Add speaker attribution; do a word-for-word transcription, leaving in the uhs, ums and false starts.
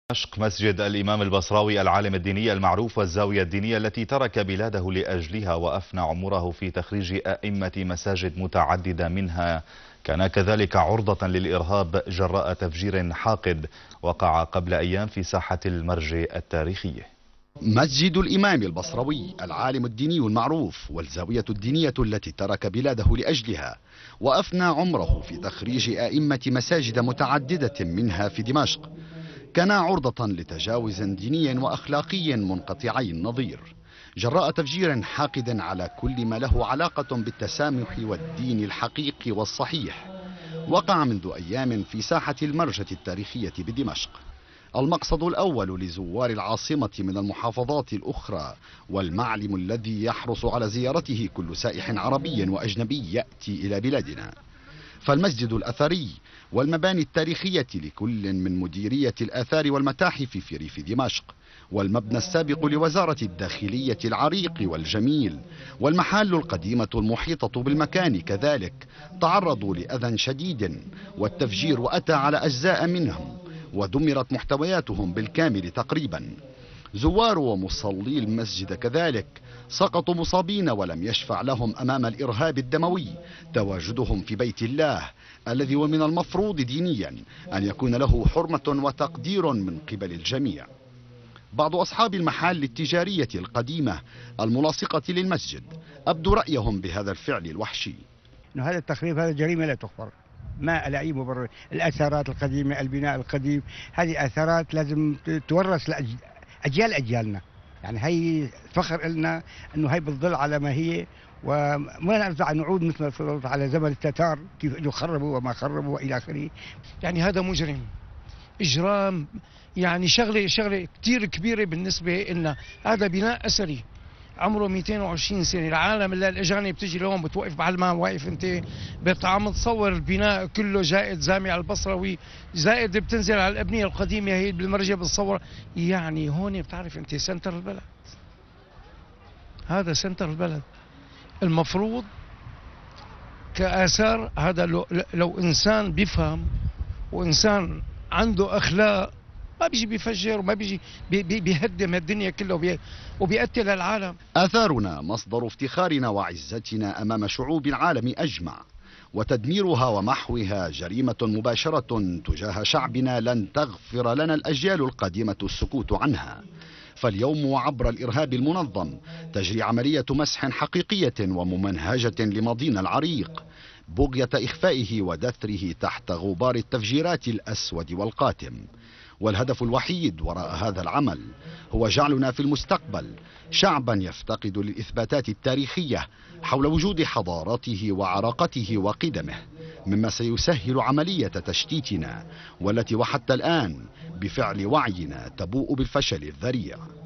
Speaker 1: دمشق مسجد الإمام البصراوي العالم الديني المعروف والزاوية الدينية التي ترك بلاده لأجلها وأفنى عمره في تخريج أئمة مساجد متعددة منها، كان كذلك عرضة للإرهاب جراء تفجير حاقد وقع قبل أيام في ساحة المرج التاريخية.
Speaker 2: مسجد الإمام البصراوي العالم الديني المعروف والزاوية الدينية التي ترك بلاده لأجلها وأفنى عمره في تخريج أئمة مساجد متعددة منها في دمشق، كان عرضة لتجاوز ديني وأخلاقي منقطعي النظير جراء تفجير حاقد على كل ما له علاقة بالتسامح والدين الحقيقي والصحيح، وقع منذ أيام في ساحة المرجة التاريخية بدمشق. المقصد الأول لزوار العاصمة من المحافظات الأخرى والمعلم الذي يحرص على زيارته كل سائح عربي وأجنبي يأتي إلى بلادنا، فالمسجد الأثري والمباني التاريخية لكل من مديرية الآثار والمتاحف في ريف دمشق، والمبنى السابق لوزارة الداخلية العريق والجميل، والمحال القديمة المحيطة بالمكان كذلك تعرضوا لأذى شديد، والتفجير أتى على أجزاء منهم ودمرت محتوياتهم بالكامل تقريبا. زوار ومصلي المسجد كذلك سقطوا مصابين ولم يشفع لهم أمام الإرهاب الدموي تواجدهم في بيت الله الذي ومن المفروض دينيا أن يكون له حرمة وتقدير من قبل الجميع. بعض أصحاب المحال التجارية القديمة الملاصقة للمسجد أبدوا رأيهم بهذا الفعل الوحشي.
Speaker 3: إنه هذا التخريب هذا جريمة لا تغفر، ما ألاقي مبرر. الأثارات القديمة، البناء القديم، هذه أثارات لازم تورث لأجيال أجيالنا، يعني هي فخر لنا أنه هي بتظل على ما هي، وما نرجع نعود مثل على زمن التتار كيف اجوا خربوا وما خربوا والى اخره.
Speaker 4: يعني هذا مجرم، اجرام، يعني شغله شغله كثير كبيره بالنسبه لنا. هذا بناء اثري عمره مئتين وعشرين سنه، العالم اللي الاجانب بتجي لهم بتوقف بعد ما واقف انت عم تصور البناء كله زائد جامع البصراوي، زائد بتنزل على الابنيه القديمه هي بالمرجع بتصور. يعني هون بتعرف انت سنتر البلد، هذا سنتر البلد. المفروض كآثار هذا لو, لو إنسان بيفهم وإنسان عنده أخلاق ما بيجي بيفجر وما بيجي بي بي بيهدم الدنيا كلها وبيقتل العالم.
Speaker 2: آثارنا مصدر افتخارنا وعزتنا أمام شعوب العالم أجمع، وتدميرها ومحوها جريمة مباشرة تجاه شعبنا لن تغفر لنا الأجيال القادمة السكوت عنها. فاليوم وعبر الإرهاب المنظم تجري عملية مسح حقيقية وممنهجة لماضينا العريق بغية إخفائه ودثره تحت غبار التفجيرات الأسود والقاتم. والهدف الوحيد وراء هذا العمل هو جعلنا في المستقبل شعبا يفتقد للإثباتات التاريخية حول وجود حضارته وعراقته وقدمه، مما سيسهل عملية تشتيتنا والتي وحتى الآن بفعل وعينا تبوء بالفشل الذريع.